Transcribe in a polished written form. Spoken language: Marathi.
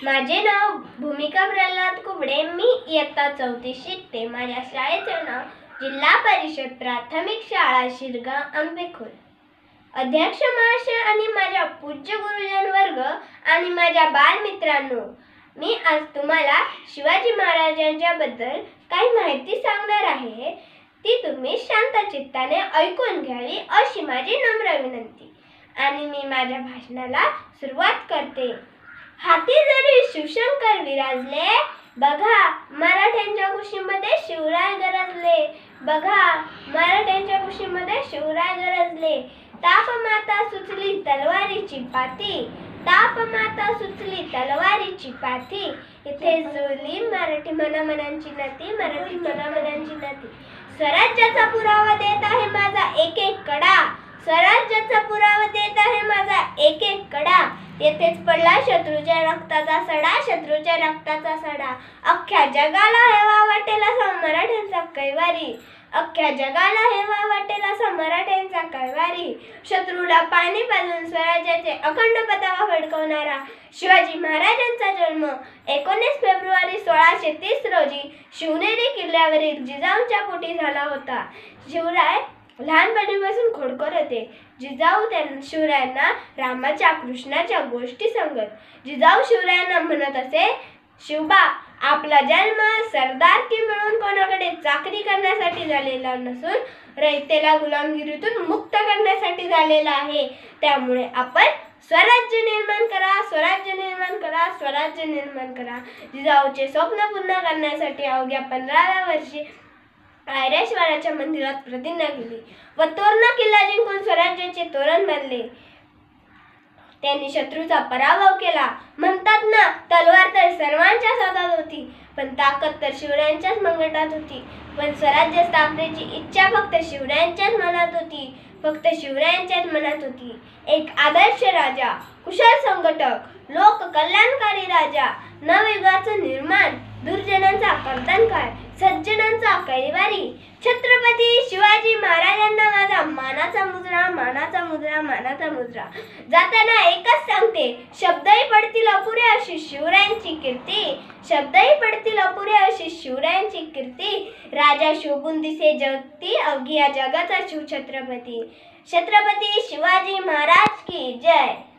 माझे नाव भूमिका प्रल्हाद कुबडे. मी इयत्ता 4थी शिकते. माझ्या शाळेचे नाव जिल्हा परिषद प्राथमिक शाळा शिरगाव आंबेखोल. अध्यक्ष महाशय आणि माझ्या पूज्य गुरुजन वर्ग आणि माझ्या बालमित्रांनो, मी आज तुम्हाला शिवाजी महाराजांच्या बद्दल काही माहिती सांगणार आहे. ती तुम्ही शांत चित्ताने ऐकून घ्यावी अशी माझी नम्र विनंती. आणि मी माझ्या भाषणाला सुरुवात करते. हाती जरी शिवशंकर विराजले, बघा मराठ्यांच्या कुशीमध्ये शिवराय गरजले. बघा मराठ्यांच्या कुशीमध्ये शिवराय गरजले. तापमाता सुचली तलवारीची पाती, तापमाता सुचली तलवारीची पाती. इथे जुळली मराठी मनामनांची नाती, मराठी मनामनांची नाती. स्वराज्याचा पुरावा देत आहे माझा एक एक कडा, स्वराज्याचा पुरावा देत आहे माझा एक एक कडा. येथेच पडला शत्रूच्या रक्ताचा सडा, शत्रूच्या रक्ताचा सडा. अख्ख्या जगाला हेवा वाटेल असा मराठ्यांचा कैवारी, अख्ख्या जगाला हेवा वाटेल असा मराठ्यांचा कैवारी. शत्रूला पाणी पाजून स्वराज्याचे अखंड पताका फडकवणारा शिवाजी महाराजांचा जन्म 19 फेब्रुवारी 1630 रोजी शिवनेरी किल्ल्यावरील जिजाऊंच्या पोटी झाला होता. शिवराय लहानपणीपासून खोडकर होते. जिजाऊ शिवरायांना रामाच्या कृष्णाच्या गोष्टी सांगत. जिजाऊ शिवरायांना म्हणत असे, शिवबा, आपला जन्म सरदारकी मिळून कोणाकडे चाकरी करण्यासाठी झालेला नसून रयतेला गुलामगिरीतून मुक्त करण्यासाठी झालेला आहे. त्यामुळे आपण स्वराज्य निर्माण करा, स्वराज्य निर्माण करा, स्वराज्य निर्माण करा. जिजाऊचे स्वप्न पूर्ण करण्यासाठी अवघ्या 15व्या वर्षी ऐरेश्वराच्या मंदिरात प्रतिज्ञा केली व तोरणा किल्ला जिंकून स्वराज्याचे तोरण बांधले. त्यांनी शत्रूचा पराभव केला. म्हणतात ना, तलवार तर सर्वांच्याच हातात होती, पण ताकद तर शिवरायांच्याच मंगटात होती. पण स्वराज्य स्थापनेची इच्छा फक्त शिवरायांच्याच मनात होती, फक्त शिवरायांच्याच मनात होती. एक आदर्श राजा, कुशल संघटक, लोक कल्याणकारी राजा, नवयुगाचं निर्माण, दुर्जनांचा कर्तनकार, सज्जनांचा कैवारी, छत्रपती शिवाजी महाराजांना माझा मानाचा मुजरा, मानाचा मुजरा, मानाचा मुजरा. जाताना एकच सांगते, शब्दही पडतील अपुरे अशी शिवरायांची कीर्ती, शब्दही पडतील अपुरे अशी शिवरायांची कीर्ती. राजा शोभून दिसे जगती, अवघी या जगाचा शिवछत्रपती. छत्रपती शिवाजी महाराज की जय.